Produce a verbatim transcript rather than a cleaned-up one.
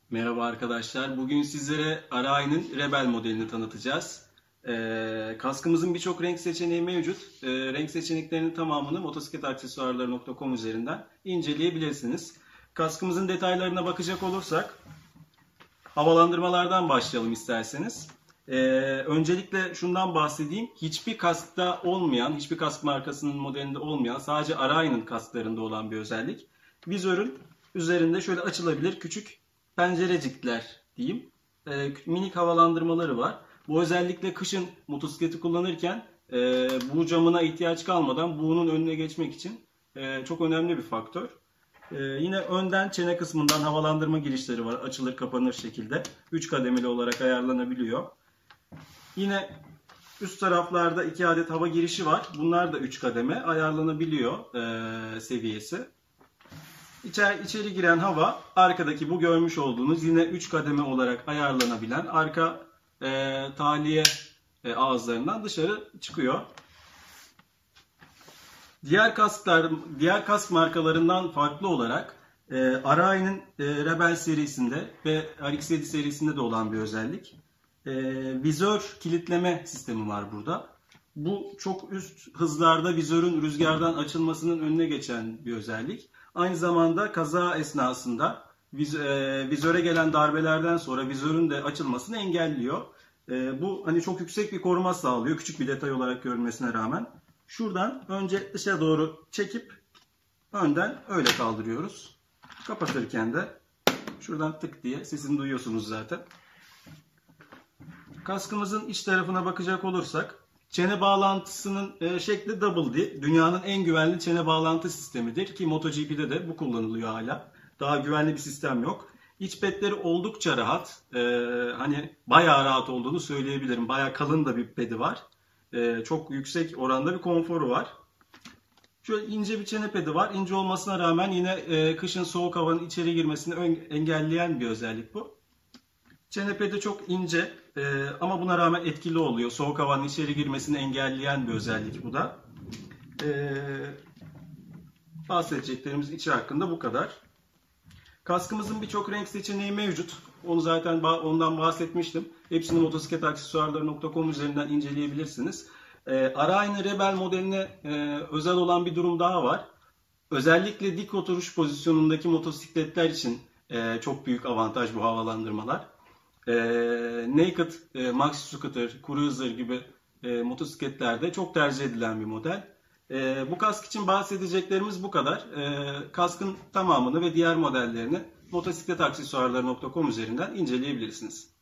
Merhaba arkadaşlar. Bugün sizlere Aray'ın Rebel modelini tanıtacağız. Ee, kaskımızın birçok renk seçeneği mevcut. Ee, renk seçeneklerinin tamamını motosiklet aksesuarları nokta com üzerinden inceleyebilirsiniz. Kaskımızın detaylarına bakacak olursak, havalandırmalardan başlayalım isterseniz. Ee, öncelikle şundan bahsedeyim. Hiçbir kaskta olmayan, hiçbir kask markasının modelinde olmayan, sadece Aray'ın kasklarında olan bir özellik. Vizörün üzerinde şöyle açılabilir küçük pencerecikler diyeyim. E, minik havalandırmaları var. Bu özellikle kışın motosikleti kullanırken e, buğu camına ihtiyaç kalmadan buğunun önüne geçmek için e, çok önemli bir faktör. E, yine önden çene kısmından havalandırma girişleri var. Açılır kapanır şekilde. üç kademeli olarak ayarlanabiliyor. Yine üst taraflarda iki adet hava girişi var. Bunlar da üç kademe ayarlanabiliyor e, seviyesi. İçeri, içeri giren hava arkadaki bu görmüş olduğunuz yine üç kademe olarak ayarlanabilen arka e, tahliye e, ağızlarından dışarı çıkıyor. Diğer kasklar, diğer kask markalarından farklı olarak e, Aray'ın e, Rebel serisinde ve R X yedi serisinde de olan bir özellik. E, vizör kilitleme sistemi var burada. Bu çok üst hızlarda vizörün rüzgardan açılmasının önüne geçen bir özellik. Aynı zamanda kaza esnasında viz, e, vizöre gelen darbelerden sonra vizörün de açılmasını engelliyor. E, bu hani çok yüksek bir koruma sağlıyor. Küçük bir detay olarak görünmesine rağmen. Şuradan önce dışa doğru çekip önden öyle kaldırıyoruz. Kapatırken de şuradan tık diye sesini duyuyorsunuz zaten. Kaskımızın iç tarafına bakacak olursak, çene bağlantısının e, şekli Double D. Dünyanın en güvenli çene bağlantı sistemidir ki MotoGP'de de bu kullanılıyor hala. Daha güvenli bir sistem yok. İç pedleri oldukça rahat. E, hani bayağı rahat olduğunu söyleyebilirim. Bayağı kalın da bir pedi var. E, çok yüksek oranda bir konforu var. Şöyle ince bir çene pedi var. İnce olmasına rağmen yine e, kışın soğuk havanın içeri girmesini engelleyen bir özellik bu. Çene pedi çok ince e, ama buna rağmen etkili oluyor. Soğuk havanın içeri girmesini engelleyen bir özellik bu da. E, bahsedeceklerimiz içi hakkında bu kadar. Kaskımızın birçok renk seçeneği mevcut. Onu zaten ondan bahsetmiştim. Hepsini motosiklet aksesuarları nokta com üzerinden inceleyebilirsiniz. E, Aray'ın Rebel modeline e, özel olan bir durum daha var. Özellikle dik oturuş pozisyonundaki motosikletler için e, çok büyük avantaj bu havalandırmalar. E, Naked, e, Maxi Scooter, Cruiser gibi e, motosikletlerde çok tercih edilen bir model. E, bu kask için bahsedeceklerimiz bu kadar. E, kaskın tamamını ve diğer modellerini motosiklet aksesuarları nokta com üzerinden inceleyebilirsiniz.